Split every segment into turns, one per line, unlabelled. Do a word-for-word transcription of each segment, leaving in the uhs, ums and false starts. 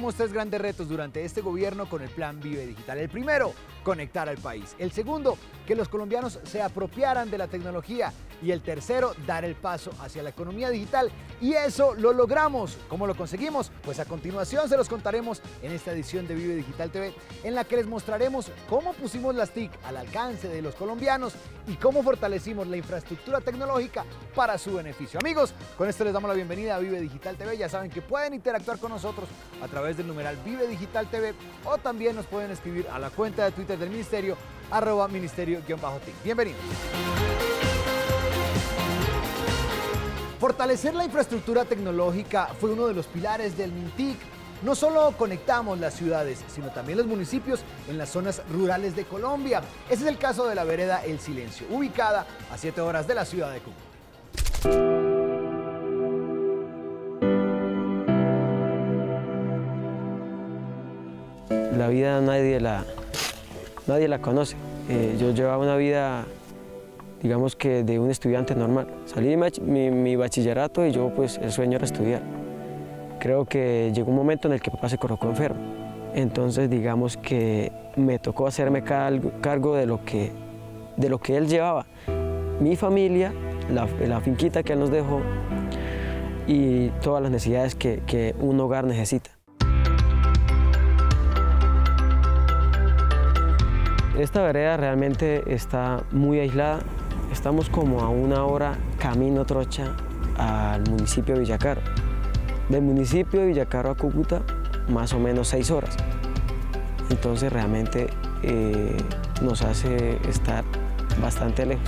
tenemos tres grandes retos durante este gobierno con el Plan Vive Digital. El primero, conectar al país. El segundo, que los colombianos se apropiaran de la tecnología. Y el tercero, dar el paso hacia la economía digital. Y eso lo logramos. ¿Cómo lo conseguimos? Pues a continuación se los contaremos en esta edición de Vive Digital T V, en la que les mostraremos cómo pusimos las T I C al alcance de los colombianos y cómo fortalecimos la infraestructura tecnológica para su beneficio. Amigos, con esto les damos la bienvenida a Vive Digital T V. Ya saben que pueden interactuar con nosotros a través del numeral Vive Digital T V o también nos pueden escribir a la cuenta de Twitter del Ministerio, arroba ministerio-T I C. Bienvenidos. Fortalecer la infraestructura tecnológica fue uno de los pilares del MINTIC. No solo conectamos las ciudades, sino también los municipios en las zonas rurales de Colombia. Ese es el caso de la vereda El Silencio, ubicada a siete horas de la ciudad de Cúcuta.
La vida nadie la, nadie la conoce. Eh, yo llevaba una vida, digamos que de un estudiante normal. Salí de mi, mi bachillerato y yo pues el sueño era estudiar. Creo que llegó un momento en el que papá se colocó enfermo. Entonces digamos que me tocó hacerme cargo, cargo de, lo que, de lo que él llevaba. Mi familia, la, la finquita que él nos dejó y todas las necesidades que, que un hogar necesita. Esta vereda realmente está muy aislada. Estamos como a una hora camino trocha al municipio de Villacaro. Del municipio de Villacaro a Cúcuta, más o menos seis horas. Entonces realmente eh, nos hace estar bastante lejos.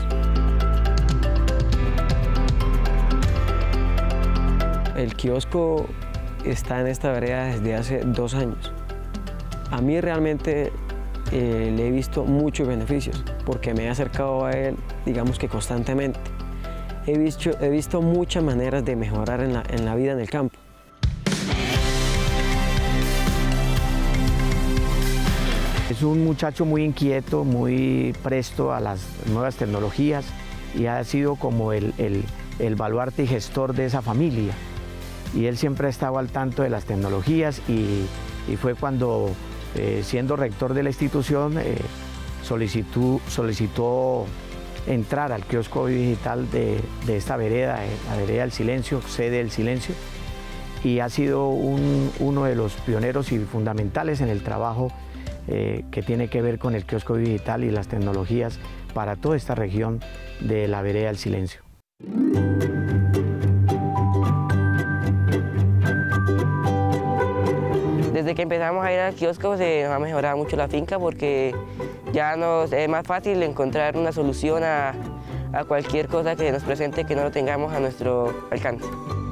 El kiosco está en esta vereda desde hace dos años. A mí realmente Eh, le he visto muchos beneficios porque me he acercado a él, digamos que constantemente. He visto, he visto muchas maneras de mejorar en la, en la vida en el campo.
Es un muchacho muy inquieto, muy presto a las nuevas tecnologías y ha sido como el, el, el baluarte y gestor de esa familia. Y él siempre ha estado al tanto de las tecnologías y, y fue cuando Eh, siendo rector de la institución, eh, solicitó, solicitó entrar al kiosco digital de, de esta vereda, eh, la vereda del Silencio, sede del Silencio, y ha sido un, uno de los pioneros y fundamentales en el trabajo eh, que tiene que ver con el kiosco digital y las tecnologías para toda esta región de la vereda del Silencio.
Desde que empezamos a ir al kiosco se nos ha mejorado mucho la finca porque ya nos es más fácil encontrar una solución a, a cualquier cosa que nos presente que no lo tengamos a nuestro alcance.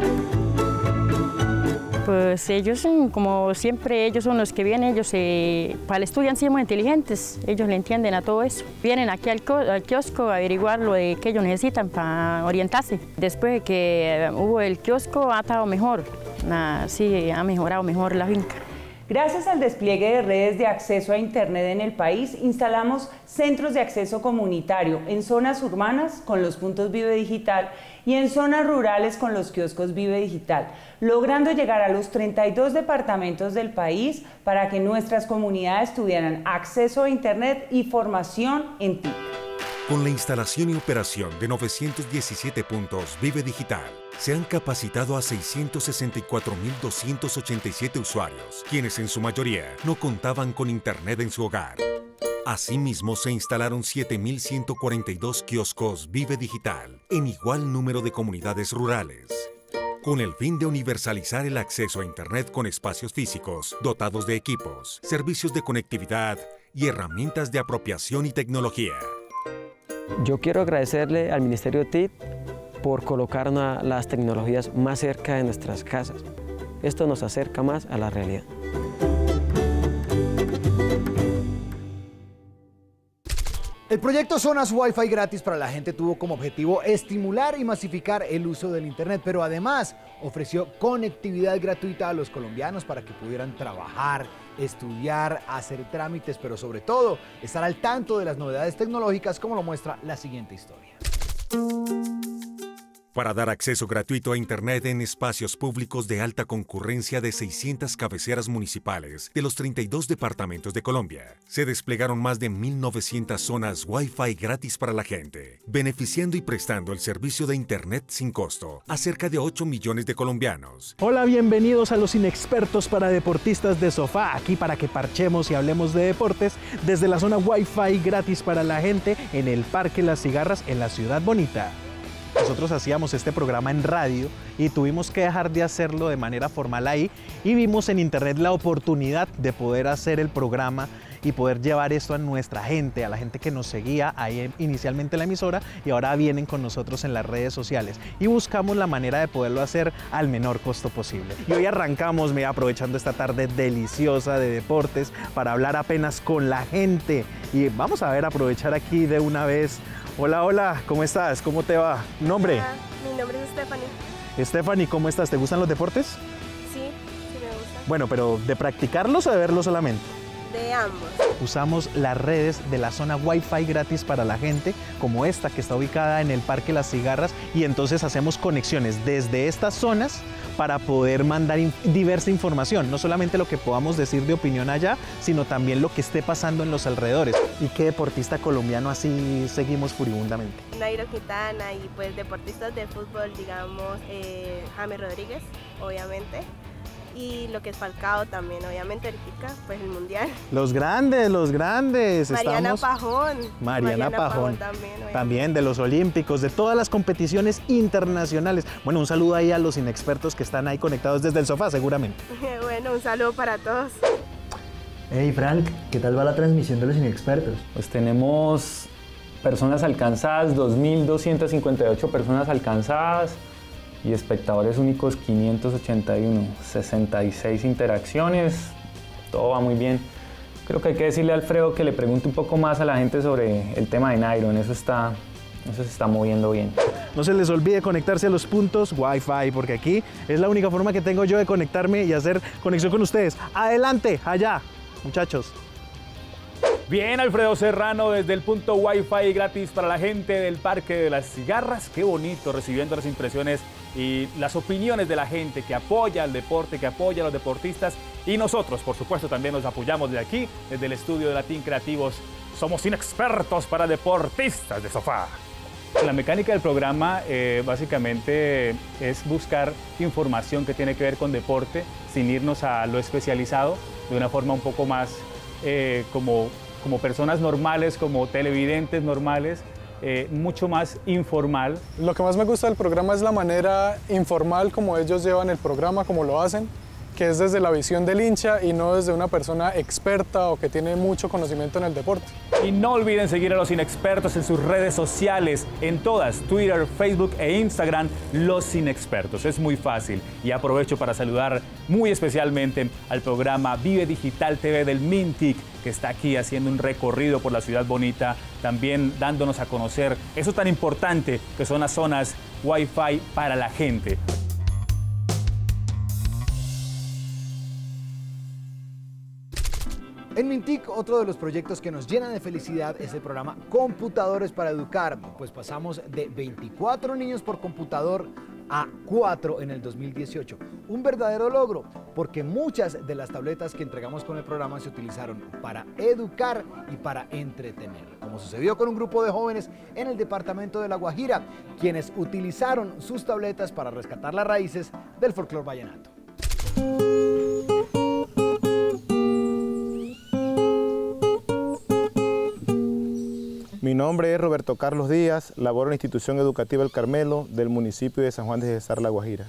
Pues ellos, como siempre, ellos son los que vienen, ellos eh, para el estudio han sido muy inteligentes, ellos le entienden a todo eso. Vienen aquí al, al kiosco a averiguar lo de que ellos necesitan para orientarse. Después de que hubo el kiosco ha estado mejor, ah, sí, ha mejorado mejor la finca.
Gracias al despliegue de redes de acceso a Internet en el país, instalamos centros de acceso comunitario en zonas urbanas con los puntos Vive Digital y en zonas rurales con los kioscos Vive Digital, logrando llegar a los treinta y dos departamentos del país para que nuestras comunidades tuvieran acceso a Internet y formación en T I C.
Con la instalación y operación de novecientos diecisiete puntos Vive Digital, se han capacitado a seiscientos sesenta y cuatro mil doscientos ochenta y siete usuarios, quienes en su mayoría no contaban con Internet en su hogar. Asimismo, se instalaron siete mil ciento cuarenta y dos kioscos Vive Digital en igual número de comunidades rurales, con el fin de universalizar el acceso a Internet con espacios físicos, dotados de equipos, servicios de conectividad y herramientas de apropiación y tecnología.
Yo quiero agradecerle al Ministerio de T I C por colocar una, las tecnologías más cerca de nuestras casas. Esto nos acerca más a la realidad.
El proyecto Zonas Wi-Fi gratis para la gente tuvo como objetivo estimular y masificar el uso del Internet, pero además ofreció conectividad gratuita a los colombianos para que pudieran trabajar, estudiar, hacer trámites, pero sobre todo estar al tanto de las novedades tecnológicas, como lo muestra la siguiente historia.
para dar acceso gratuito a Internet en espacios públicos de alta concurrencia de seiscientas cabeceras municipales de los treinta y dos departamentos de Colombia. Se desplegaron más de mil novecientas zonas Wi-Fi gratis para la gente, beneficiando y prestando el servicio de Internet sin costo a cerca de ocho millones de colombianos.
Hola, bienvenidos a los Inexpertos para Deportistas de Sofá, aquí para que parchemos y hablemos de deportes desde la zona Wi-Fi gratis para la gente en el Parque Las Cigarras en la Ciudad Bonita. Nosotros hacíamos este programa en radio y tuvimos que dejar de hacerlo de manera formal ahí y vimos en internet la oportunidad de poder hacer el programa y poder llevar esto a nuestra gente, a la gente que nos seguía ahí inicialmente en la emisora y ahora vienen con nosotros en las redes sociales y buscamos la manera de poderlo hacer al menor costo posible. Y hoy arrancamos, me aprovechando esta tarde deliciosa de deportes para hablar apenas con la gente y vamos a ver, aprovechar aquí de una vez. Hola, hola, ¿cómo estás? ¿Cómo te va? ¿Nombre?
Hola, mi nombre es Stephanie.
Stephanie, ¿cómo estás? ¿Te gustan los deportes?
Sí, sí me gusta.
Bueno, pero ¿de practicarlos o de verlos solamente?
De ambos.
Usamos las redes de la zona Wi-Fi gratis para la gente, como esta que está ubicada en el Parque Las Cigarras, y entonces hacemos conexiones desde estas zonas para poder mandar in- diversa información, no solamente lo que podamos decir de opinión allá, sino también lo que esté pasando en los alrededores. ¿Y qué deportista colombiano así seguimos furibundamente?
Nairo Quintana y pues deportistas de fútbol, digamos, eh, James Rodríguez, obviamente. Y lo que es Falcao también, obviamente, ahorita, pues el Mundial.
Los grandes, los grandes.
Mariana
Estamos...
Pajón.
Mariana,
Mariana
Pajón.
Pajón también, obviamente.
También de los Olímpicos, de todas las competiciones internacionales. Bueno, un saludo ahí a los inexpertos que están ahí conectados desde el sofá, seguramente.
Bueno, un saludo para todos.
Hey Frank, ¿qué tal va la transmisión de los Inexpertos?
Pues tenemos personas alcanzadas, dos mil doscientas cincuenta y ocho personas alcanzadas y espectadores únicos quinientos ochenta y uno, sesenta y seis interacciones, todo va muy bien. Creo que hay que decirle a Alfredo que le pregunte un poco más a la gente sobre el tema de Nairo, en eso está, eso se está moviendo bien.
No se les olvide conectarse a los puntos Wi-Fi, porque aquí es la única forma que tengo yo de conectarme y hacer conexión con ustedes. Adelante, allá, muchachos.
Bien, Alfredo Serrano, desde el punto Wi-Fi gratis para la gente del Parque de las Cigarras. Qué bonito, recibiendo las impresiones y las opiniones de la gente que apoya al deporte, que apoya a los deportistas. Y nosotros, por supuesto, también nos apoyamos de aquí, desde el estudio de Latin Creativos. Somos Inexpertos para Deportistas de Sofá. La mecánica del programa eh, básicamente es buscar información que tiene que ver con deporte, sin irnos a lo especializado, de una forma un poco más eh, como... como personas normales, como televidentes normales, eh, mucho más informal.
Lo que más me gusta del programa es la manera informal como ellos llevan el programa, como lo hacen, que es desde la visión del hincha y no desde una persona experta o que tiene mucho conocimiento en el deporte.
Y no olviden seguir a los Inexpertos en sus redes sociales, en todas, Twitter, Facebook e Instagram, Los Inexpertos. Es muy fácil. Y aprovecho para saludar muy especialmente al programa Vive Digital T V del Mintic, que está aquí haciendo un recorrido por la Ciudad Bonita, también dándonos a conocer eso tan importante que son las zonas Wi-Fi para la gente.
En Mintic, otro de los proyectos que nos llena de felicidad es el programa Computadores para Educar, pues pasamos de veinticuatro niños por computador a cuatro en el dos mil dieciocho. Un verdadero logro, porque muchas de las tabletas que entregamos con el programa se utilizaron para educar y para entretener, como sucedió con un grupo de jóvenes en el departamento de La Guajira, quienes utilizaron sus tabletas para rescatar las raíces del folclore vallenato.
Mi nombre es Roberto Carlos Díaz, laboro en la institución educativa El Carmelo del municipio de San Juan de Cesar, La Guajira.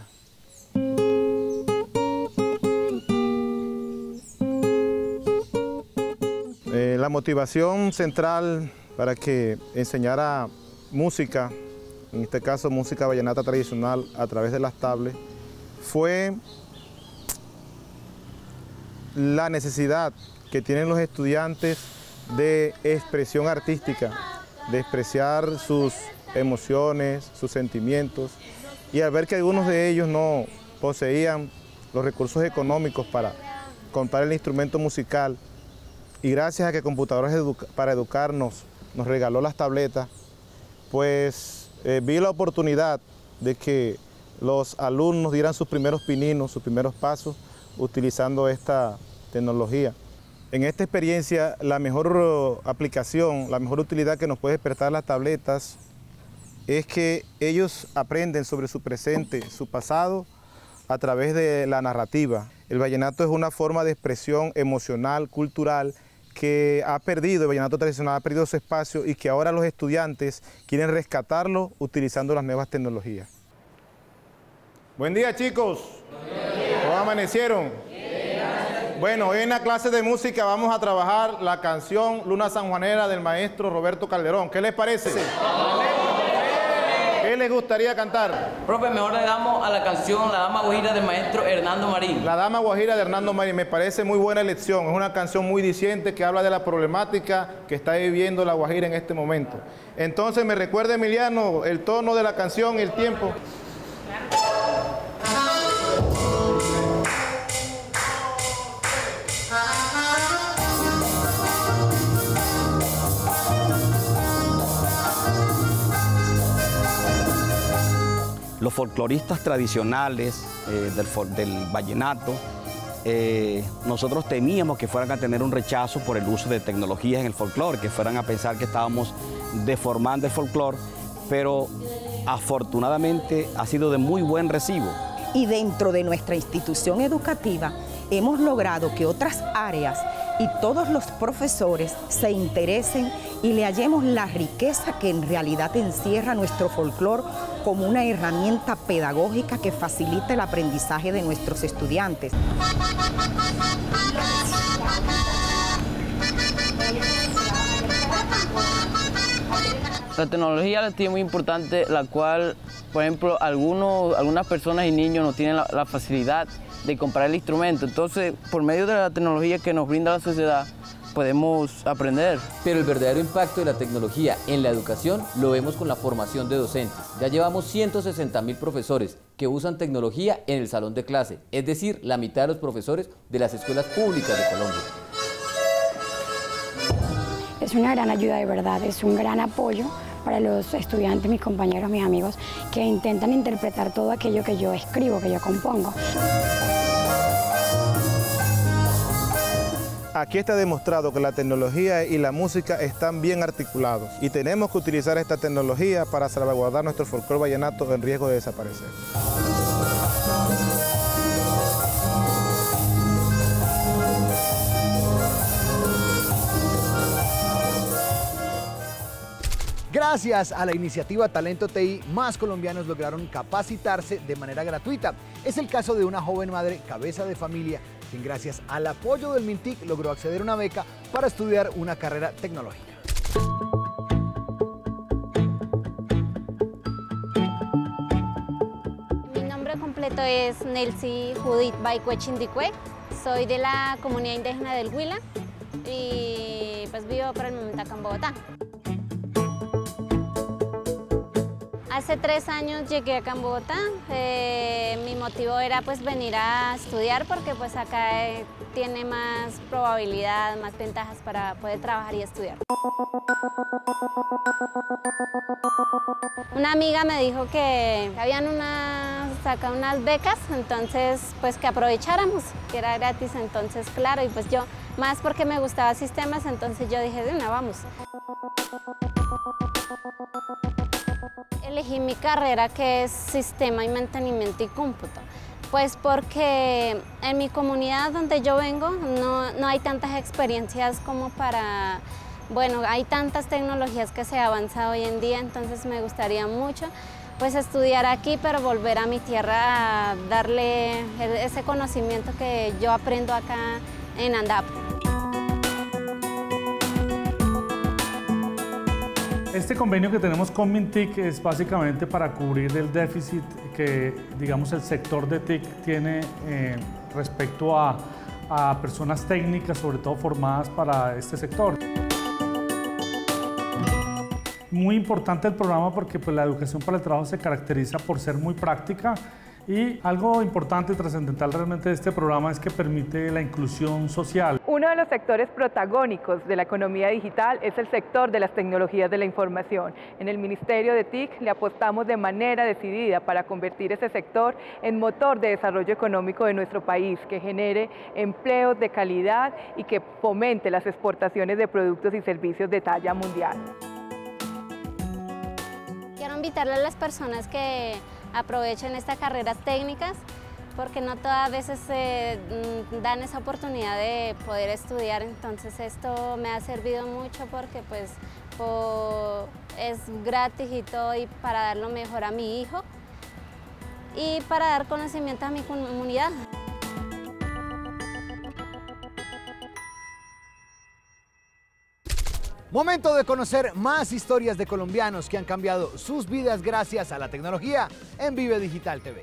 Eh, la motivación central para que enseñara música, en este caso música vallenata tradicional a través de las tablets, fue la necesidad que tienen los estudiantes de expresión artística, de expresar sus emociones, sus sentimientos, y al ver que algunos de ellos no poseían los recursos económicos para comprar el instrumento musical, y gracias a que Computadores Educa- para Educarnos nos regaló las tabletas, pues eh, vi la oportunidad de que los alumnos dieran sus primeros pininos, sus primeros pasos utilizando esta tecnología. En esta experiencia, la mejor aplicación, la mejor utilidad que nos puede despertar las tabletas es que ellos aprenden sobre su presente, su pasado, a través de la narrativa. El vallenato es una forma de expresión emocional, cultural, que ha perdido, el vallenato tradicional ha perdido su espacio y que ahora los estudiantes quieren rescatarlo utilizando las nuevas tecnologías. Buen día, chicos. ¿Cómo amanecieron? Bueno, hoy en la clase de música vamos a trabajar la canción Luna Sanjuanera del maestro Roberto Calderón. ¿Qué les parece? ¿Qué les gustaría cantar?
Profe, mejor le damos a la canción La Dama Guajira del maestro Hernando Marín.
La Dama Guajira de Hernando Marín, me parece muy buena elección. Es una canción muy diciente que habla de la problemática que está viviendo la Guajira en este momento. Entonces, ¿me recuerda, Emiliano, el tono de la canción y el tiempo?
Los folcloristas tradicionales eh, del, del vallenato, eh, nosotros temíamos que fueran a tener un rechazo por el uso de tecnologías en el folclore, que fueran a pensar que estábamos deformando el folclore, pero afortunadamente ha sido de muy buen recibo.
Y dentro de nuestra institución educativa hemos logrado que otras áreas y todos los profesores se interesen y le hallemos la riqueza que en realidad encierra nuestro folclore como una herramienta pedagógica que facilita el aprendizaje de nuestros estudiantes.
La tecnología la tiene muy importante, la cual, por ejemplo, algunos, algunas personas y niños no tienen la, la facilidad de comprar el instrumento. Entonces, por medio de la tecnología que nos brinda la sociedad, podemos aprender.
Pero el verdadero impacto de la tecnología en la educación lo vemos con la formación de docentes. Ya llevamos ciento sesenta mil profesores que usan tecnología en el salón de clase, es decir, la mitad de los profesores de las escuelas públicas de Colombia.
Es una gran ayuda de verdad, es un gran apoyo para los estudiantes, mis compañeros, mis amigos, que intentan interpretar todo aquello que yo escribo, que yo compongo.
Aquí está demostrado que la tecnología y la música están bien articulados y tenemos que utilizar esta tecnología para salvaguardar nuestro folclore vallenato en riesgo de desaparecer.
Gracias a la iniciativa Talento T I, más colombianos lograron capacitarse de manera gratuita. Es el caso de una joven madre cabeza de familia, quien gracias al apoyo del MINTIC logró acceder a una beca para estudiar una carrera tecnológica.
Mi nombre completo es Nelcy Judith Baicue Chindicue, soy de la comunidad indígena del Huila y pues vivo por el momento acá en Bogotá. Hace tres años llegué acá en Bogotá, eh, mi motivo era pues venir a estudiar porque pues acá eh, tiene más probabilidad, más ventajas para poder trabajar y estudiar. Una amiga me dijo que habían unas, acá unas becas, entonces pues que aprovecháramos, que era gratis, entonces claro, y pues yo más porque me gustaba sistemas, entonces yo dije de una, vamos. Elegí mi carrera que es Sistema y Mantenimiento y Cómputo, pues porque en mi comunidad donde yo vengo no, no hay tantas experiencias como para, bueno, hay tantas tecnologías que se ha avanzado hoy en día, entonces me gustaría mucho pues estudiar aquí, pero volver a mi tierra a darle ese conocimiento que yo aprendo acá en Andapo.
Este convenio que tenemos con MINTIC es básicamente para cubrir el déficit que, digamos, el sector de T I C tiene eh, respecto a, a personas técnicas, sobre todo formadas para este sector. Muy importante el programa porque pues, la educación para el trabajo se caracteriza por ser muy práctica Y algo importante y trascendental realmente de este programa es que permite la inclusión social.
Uno de los sectores protagónicos de la economía digital es el sector de las tecnologías de la información. En el Ministerio de T I C le apostamos de manera decidida para convertir ese sector en motor de desarrollo económico de nuestro país, que genere empleos de calidad y que fomente las exportaciones de productos y servicios de talla mundial.
Quiero invitarle a las personas que aprovechen estas carreras técnicas, porque no todas veces se dan esa oportunidad de poder estudiar. Entonces esto me ha servido mucho porque pues por, es gratis y todo, y para dar lo mejor a mi hijo y para dar conocimiento a mi comunidad.
Momento de conocer más historias de colombianos que han cambiado sus vidas gracias a la tecnología en Vive Digital T V.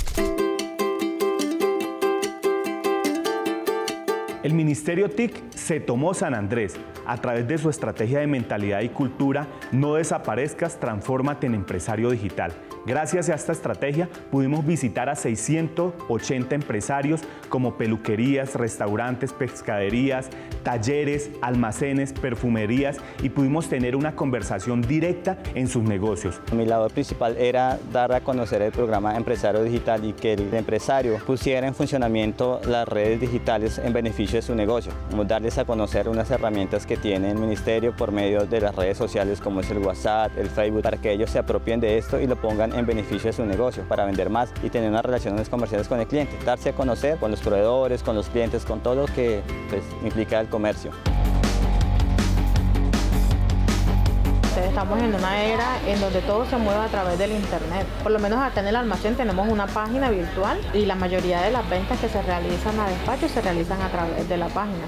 El Ministerio T I C se tomó San Andrés. A través de su estrategia de mentalidad y cultura, no desaparezcas, transfórmate en empresario digital. Gracias a esta estrategia pudimos visitar a seiscientos ochenta empresarios como peluquerías, restaurantes, pescaderías, talleres, almacenes, perfumerías, y pudimos tener una conversación directa en sus negocios.
Mi labor principal era dar a conocer el programa Empresario Digital y que el empresario pusiera en funcionamiento las redes digitales en beneficio de su negocio. Como darles a conocer unas herramientas que tiene el Ministerio por medio de las redes sociales como es el WhatsApp, el Facebook, para que ellos se apropien de esto y lo pongan en beneficio de su negocio, para vender más y tener unas relaciones comerciales con el cliente, darse a conocer con los proveedores, con los clientes, con todo lo que pues, implica el comercio.
Estamos en una era en donde todo se mueve a través del internet. Por lo menos acá en el almacén tenemos una página virtual y la mayoría de las ventas que se realizan a despacho se realizan a través de la página.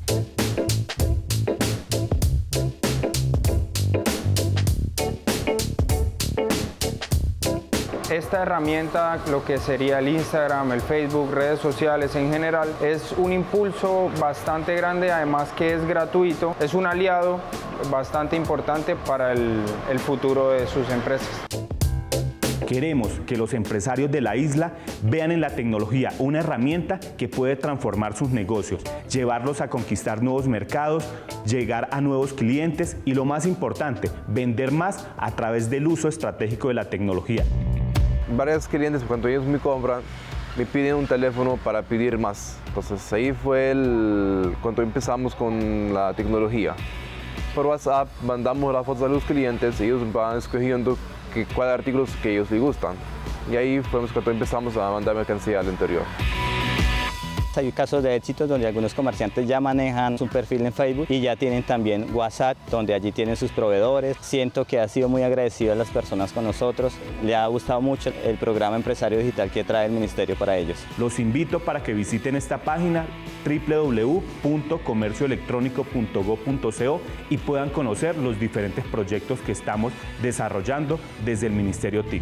Esta herramienta, lo que sería el Instagram, el Facebook, redes sociales en general, es un impulso bastante grande, además que es gratuito, es un aliado bastante importante para el, el futuro de sus empresas.
Queremos que los empresarios de la isla vean en la tecnología una herramienta que puede transformar sus negocios, llevarlos a conquistar nuevos mercados, llegar a nuevos clientes y, lo más importante, vender más a través del uso estratégico de la tecnología.
Varios clientes, cuando ellos me compran, me piden un teléfono para pedir más. Entonces ahí fue el, cuando empezamos con la tecnología. Por WhatsApp mandamos las fotos a los clientes, ellos van escogiendo que, cuáles artículos que ellos les gustan. Y ahí fue cuando empezamos a mandar mercancía al interior.
Hay casos de éxito donde algunos comerciantes ya manejan su perfil en Facebook y ya tienen también WhatsApp, donde allí tienen sus proveedores. Siento que ha sido muy agradecido a las personas con nosotros. Le ha gustado mucho el programa Empresario Digital que trae el Ministerio para ellos.
Los invito para que visiten esta página doble u doble u doble u punto comercio electrónico punto gob punto co y puedan conocer los diferentes proyectos que estamos desarrollando desde el Ministerio T I C.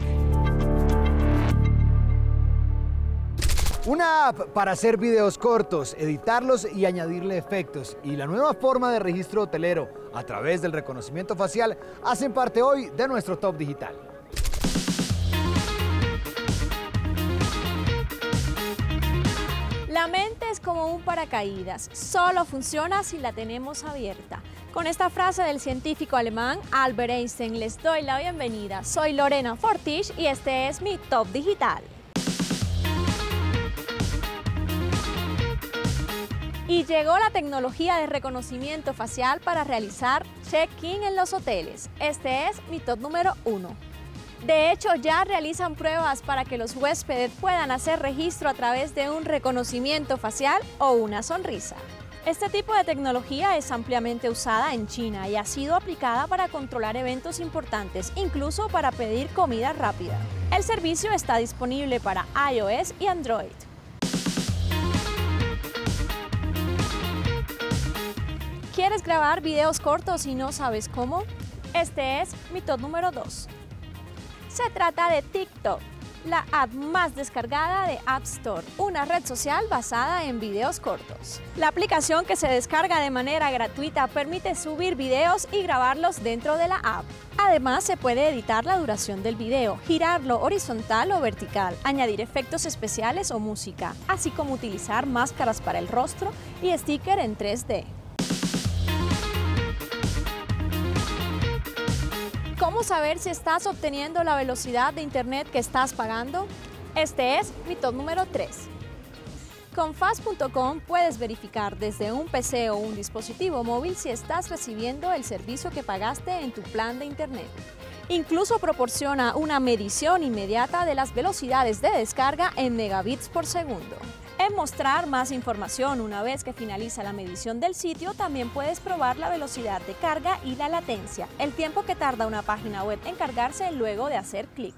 Una app para hacer videos cortos, editarlos y añadirle efectos, y la nueva forma de registro hotelero a través del reconocimiento facial hacen parte hoy de nuestro Top Digital.
La mente es como un paracaídas, solo funciona si la tenemos abierta. Con esta frase del científico alemán Albert Einstein les doy la bienvenida. Soy Lorena Fortich y este es mi Top Digital. Y llegó la tecnología de reconocimiento facial para realizar check-in en los hoteles. Este es mi top número uno. De hecho, ya realizan pruebas para que los huéspedes puedan hacer registro a través de un reconocimiento facial o una sonrisa. Este tipo de tecnología es ampliamente usada en China y ha sido aplicada para controlar eventos importantes, incluso para pedir comida rápida. El servicio está disponible para iOS y Android. ¿Quieres grabar videos cortos y no sabes cómo? Este es mi top número dos. Se trata de TikTok. la app más descargada de App Store, una red social basada en videos cortos. La aplicación, que se descarga de manera gratuita, permite subir videos y grabarlos dentro de la app. Además, se puede editar la duración del video, girarlo horizontal o vertical, añadir efectos especiales o música, así como utilizar máscaras para el rostro y sticker en tres D. ¿Cómo saber si estás obteniendo la velocidad de internet que estás pagando? Este es mi top número tres. Con fast punto com puedes verificar desde un P C o un dispositivo móvil si estás recibiendo el servicio que pagaste en tu plan de internet. Incluso proporciona una medición inmediata de las velocidades de descarga en megabits por segundo. En mostrar más información una vez que finaliza la medición del sitio, también puedes probar la velocidad de carga y la latencia, el tiempo que tarda una página web en cargarse luego de hacer clic.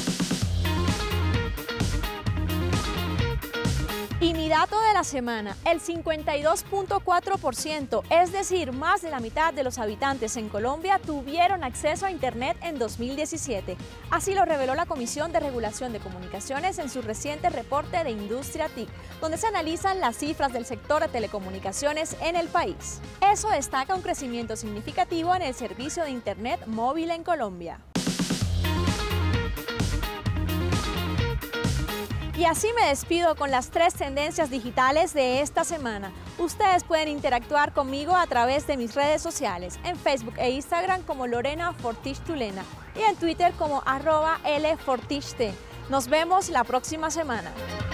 Y mi dato de la semana, el cincuenta y dos punto cuatro por ciento, es decir, más de la mitad de los habitantes en Colombia tuvieron acceso a Internet en dos mil diecisiete. Así lo reveló la Comisión de Regulación de Comunicaciones en su reciente reporte de Industria TIC, donde se analizan las cifras del sector de telecomunicaciones en el país. Eso destaca un crecimiento significativo en el servicio de Internet móvil en Colombia. Y así me despido con las tres tendencias digitales de esta semana. Ustedes pueden interactuar conmigo a través de mis redes sociales, en Facebook e Instagram como Lorena Fortich Tulena y en Twitter como arroba L Fortich T. Nos vemos la próxima semana.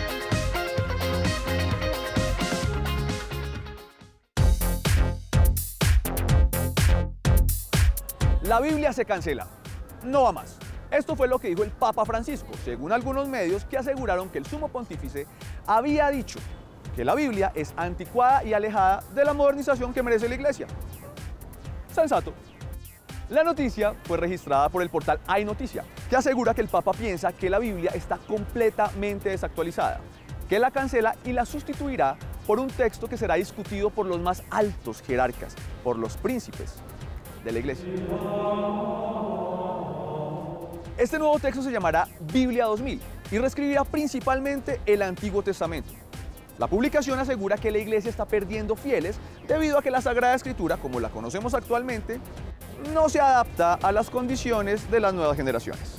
La Biblia se cancela. No va más. Esto fue lo que dijo el Papa Francisco, según algunos medios que aseguraron que el sumo pontífice había dicho que la Biblia es anticuada y alejada de la modernización que merece la Iglesia. Sensato. La noticia fue registrada por el portal Hay Noticia, que asegura que el Papa piensa que la Biblia está completamente desactualizada, que la cancela y la sustituirá por un texto que será discutido por los más altos jerarcas, por los príncipes de la Iglesia. Este nuevo texto se llamará Biblia dos mil y reescribirá principalmente el Antiguo Testamento. La publicación asegura que la Iglesia está perdiendo fieles debido a que la Sagrada Escritura, como la conocemos actualmente, no se adapta a las condiciones de las nuevas generaciones.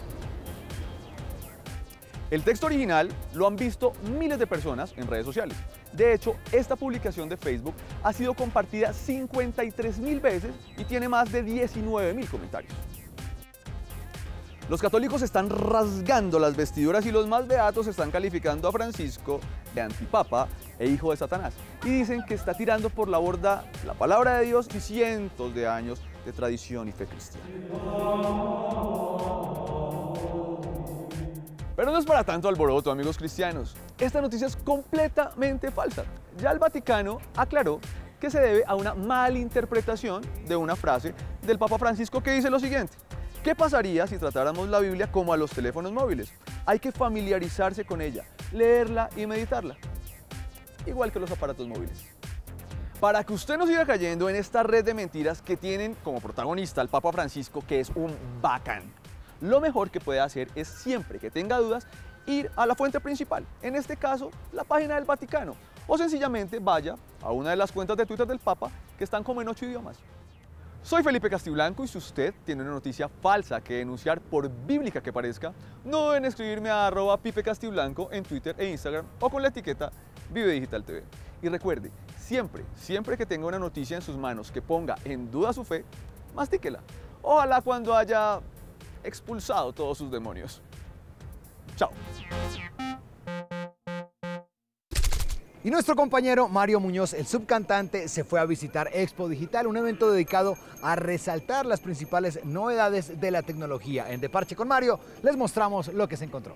El texto original lo han visto miles de personas en redes sociales. De hecho, esta publicación de Facebook ha sido compartida cincuenta y tres mil veces y tiene más de diecinueve mil comentarios. Los católicos están rasgando las vestiduras y los más beatos están calificando a Francisco de antipapa e hijo de Satanás. Y dicen que está tirando por la borda la palabra de Dios y cientos de años de tradición y fe cristiana. Pero no es para tanto alboroto, amigos cristianos. Esta noticia es completamente falsa. Ya el Vaticano aclaró que se debe a una malinterpretación de una frase del Papa Francisco que dice lo siguiente: ¿qué pasaría si tratáramos la Biblia como a los teléfonos móviles? Hay que familiarizarse con ella, leerla y meditarla, igual que los aparatos móviles. Para que usted no siga cayendo en esta red de mentiras que tienen como protagonista al Papa Francisco, que es un bacán, lo mejor que puede hacer es, siempre que tenga dudas, ir a la fuente principal, en este caso, la página del Vaticano, o sencillamente vaya a una de las cuentas de Twitter del Papa, que están como en ocho idiomas. Soy Felipe Castiblanco y si usted tiene una noticia falsa que denunciar, por bíblica que parezca, no duden en escribirme a arroba Pipe Castiblanco en Twitter e Instagram o con la etiqueta Vive Digital T V. Y recuerde, siempre, siempre que tenga una noticia en sus manos que ponga en duda su fe, mastíquela. Ojalá cuando haya expulsado todos sus demonios. Chao.
Y nuestro compañero Mario Muñoz, el subcantante, se fue a visitar Expo Digital, un evento dedicado a resaltar las principales novedades de la tecnología. En De Parche con Mario les mostramos lo que se encontró.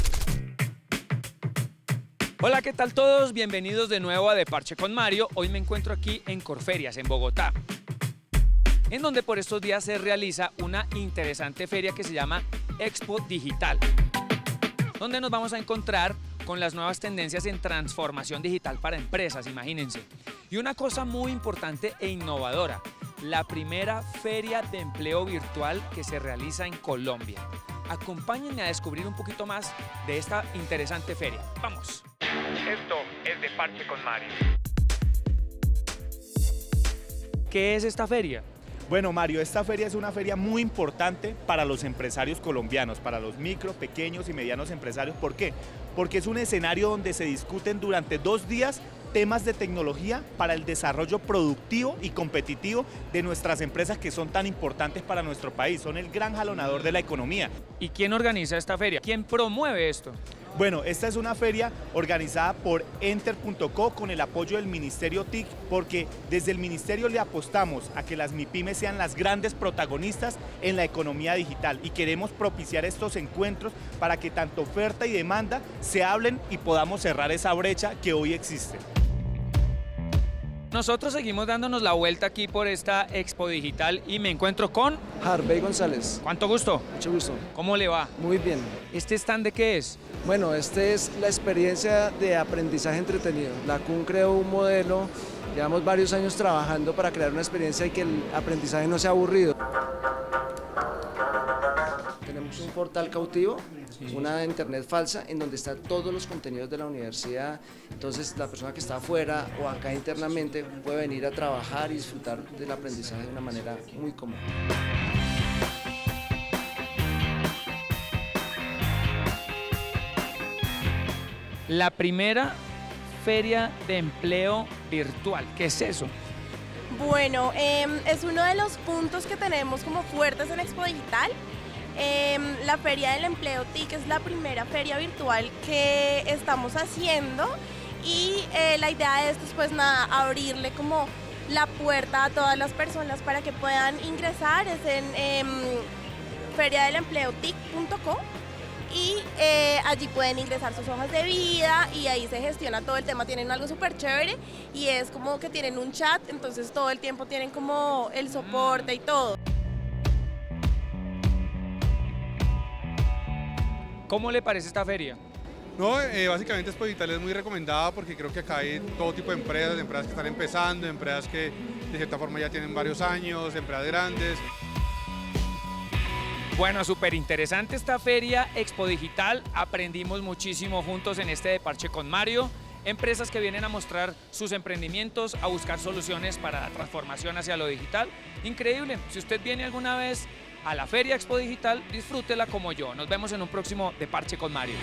Hola, ¿qué tal todos? Bienvenidos de nuevo a De Parche con Mario. Hoy me encuentro aquí en Corferias, en Bogotá, en donde por estos días se realiza una interesante feria que se llama Expo Digital, donde nos vamos a encontrar con las nuevas tendencias en transformación digital para empresas, imagínense. Y una cosa muy importante e innovadora, la primera feria de empleo virtual que se realiza en Colombia. Acompáñenme a descubrir un poquito más de esta interesante feria. ¡Vamos! Esto es De Parche con Mario. ¿Qué es esta feria?
Bueno, Mario, esta feria es una feria muy importante para los empresarios colombianos, para los micro, pequeños y medianos empresarios. ¿Por qué? Porque es un escenario donde se discuten durante dos días temas de tecnología para el desarrollo productivo y competitivo de nuestras empresas que son tan importantes para nuestro país, son el gran jalonador de la economía.
¿Y quién organiza esta feria? ¿Quién promueve esto?
Bueno, esta es una feria organizada por enter punto co con el apoyo del Ministerio T I C, porque desde el Ministerio le apostamos a que las MIPYMES sean las grandes protagonistas en la economía digital y queremos propiciar estos encuentros para que tanto oferta y demanda se hablen y podamos cerrar esa brecha que hoy existe.
Nosotros seguimos dándonos la vuelta aquí por esta Expo Digital y me encuentro con...
Harvey González.
¿Cuánto gusto?
Mucho gusto.
¿Cómo le va?
Muy bien.
¿Este stand de qué es?
Bueno, este es la experiencia de aprendizaje entretenido. La C U N creó un modelo, llevamos varios años trabajando para crear una experiencia y que el aprendizaje no sea aburrido. Tenemos un portal cautivo, una internet falsa en donde están todos los contenidos de la universidad, entonces la persona que está afuera o acá internamente puede venir a trabajar y disfrutar del aprendizaje de una manera muy cómoda.
La primera feria de empleo virtual, ¿qué es eso?
Bueno, eh, es uno de los puntos que tenemos como fuertes en Expo Digital. Eh, la Feria del Empleo T I C es la primera feria virtual que estamos haciendo y eh, la idea de esto es pues nada, abrirle como la puerta a todas las personas para que puedan ingresar. Es en eh, feria del empleo tic punto co y eh, allí pueden ingresar sus hojas de vida y ahí se gestiona todo el tema. Tienen algo súper chévere y es como que tienen un chat, entonces todo el tiempo tienen como el soporte y todo.
¿Cómo le parece esta feria?
No, eh, básicamente Expo Digital es muy recomendada porque creo que acá hay todo tipo de empresas, de empresas que están empezando, empresas que de cierta forma ya tienen varios años, empresas grandes.
Bueno, súper interesante esta feria Expo Digital, aprendimos muchísimo juntos en este De Parche con Mario, empresas que vienen a mostrar sus emprendimientos, a buscar soluciones para la transformación hacia lo digital. Increíble, si usted viene alguna vez a la feria Expo Digital, disfrútela como yo. Nos vemos en un próximo De Parche con Mario.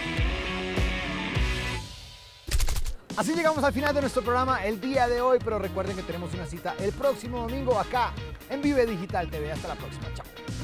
Así llegamos al final de nuestro programa el día de hoy, pero recuerden que tenemos una cita el próximo domingo acá en Vive Digital T V. Hasta la próxima, chao.